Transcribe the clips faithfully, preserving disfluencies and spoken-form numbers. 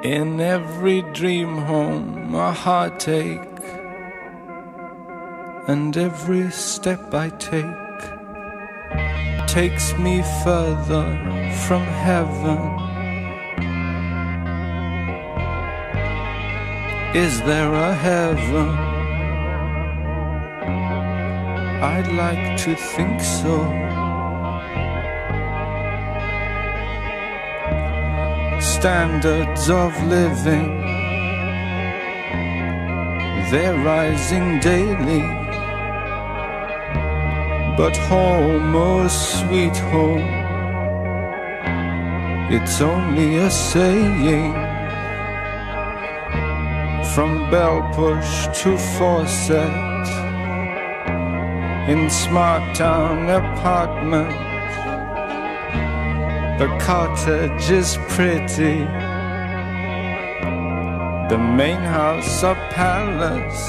In every dream home a heartache, and every step I take takes me further from heaven. Is there a heaven? I'd like to think so. Standards of living, they're rising daily, but home, oh sweet home, it's only a saying. From bell push to faucet, in smart town apartments, the cottage is pretty, the main house a palace,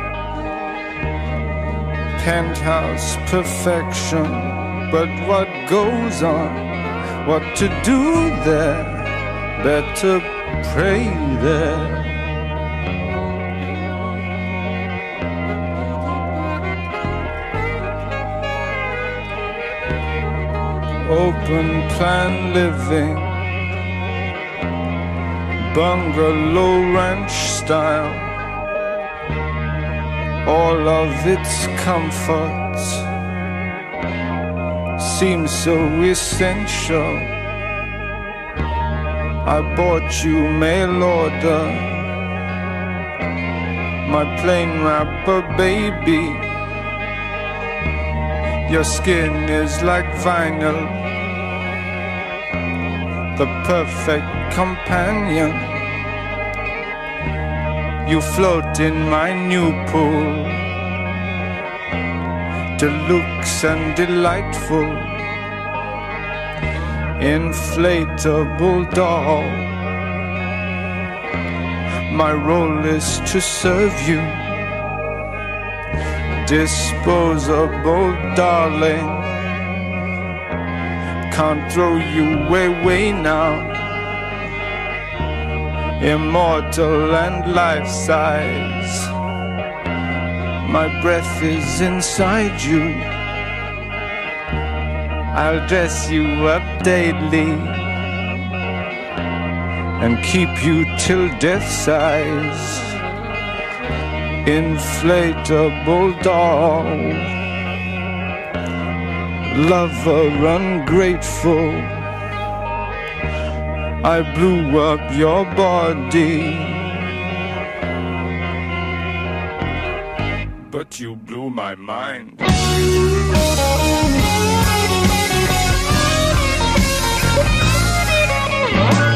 penthouse perfection. But what goes on, what to do there, better pray there. Open plan living, bungalow ranch style, all of its comforts seem so essential. I bought you mail order, my plain wrapper baby. Your skin is like vinyl, the perfect companion. You float in my new pool, deluxe and delightful, inflatable doll. My role is to serve you, disposable darling. Can't throw you away now, immortal and life-size. My breath is inside you, I'll dress you up daily and keep you till death size. Inflatable doll, lover ungrateful, I blew up your body, but you blew my mind. Oh,